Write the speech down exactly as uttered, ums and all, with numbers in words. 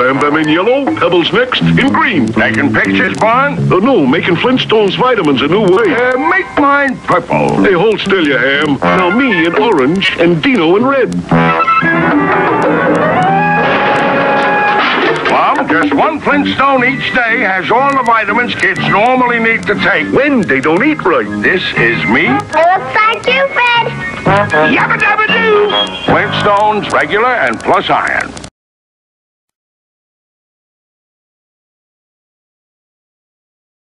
Bam Bam in yellow, Pebbles next in green. Taking pictures, Barn? Oh, no, making Flintstones Vitamins a new way. Uh, make mine purple. Hey, hold still, you ham. Now me in orange and Dino in red. Well, just one Flintstone each day has all the vitamins kids normally need to take. When they don't eat right. This is me. It looks like you, Fred. Yabba dabba doo. Flintstones regular and plus iron.